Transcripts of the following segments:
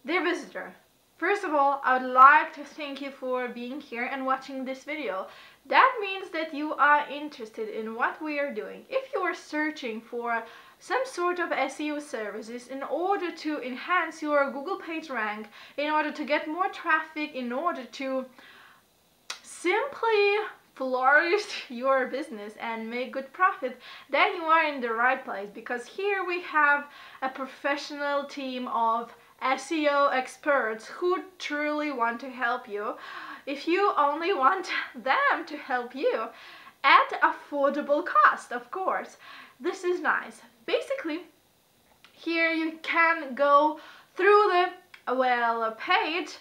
Dear visitor, first of all, I would like to thank you for being here and watching this video. That means that you are interested in what we are doing. If you are searching for some sort of SEO services in order to enhance your Google page rank, in order to get more traffic, in order to simply flourish your business and make good profit, then you are in the right place, because here we have a professional team of SEO experts who truly want to help you. If you only want them to help you at affordable cost, of course. This is nice. Basically, here you can go through the page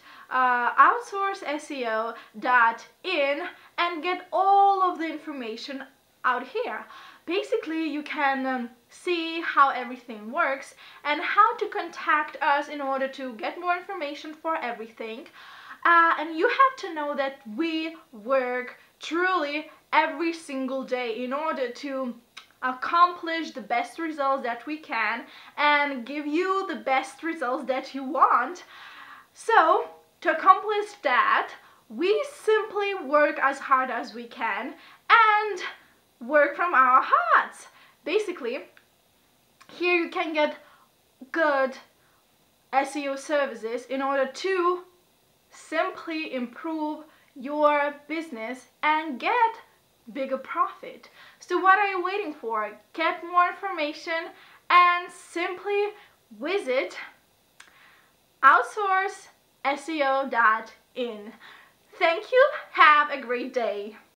outsourceseo.in and get all of the information out here. Basically, you can see how everything works and how to contact us in order to get more information for everything. And you have to know that we work truly every single day in order to accomplish the best results that we can and give you the best results that you want. So, to accomplish that, we simply work as hard as we can and work from our hearts. Basically, here you can get good SEO services in order to simply improve your business and get bigger profit. So what are you waiting for? Get more information and simply visit outsourceseo.in. Thank you. Have a great day.